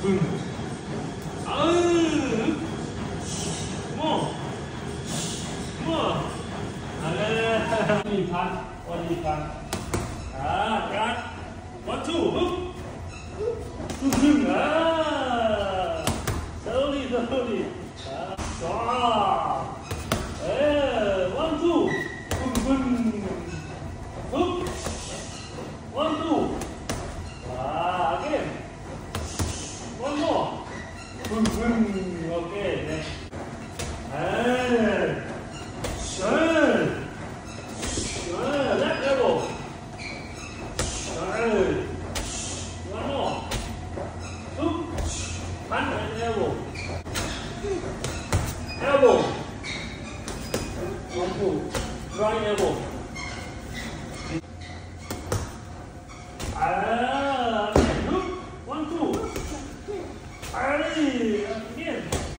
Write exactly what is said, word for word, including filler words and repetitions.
Boom. Oh. More. More. Only part. Only part. Ah, right. One, two. Boom. Boom. Ah. Slowly, slowly. Ah. Stop. Eh. One, two. Boom, boom. Boom. One, two. Ah, again. One more. Boom, boom. Okay, next. Hey. Sure. Sure. Left elbow. Sure. One more. Boom. Punch and elbow. Elbow. One, two. Right elbow. Ah. One, two. Again.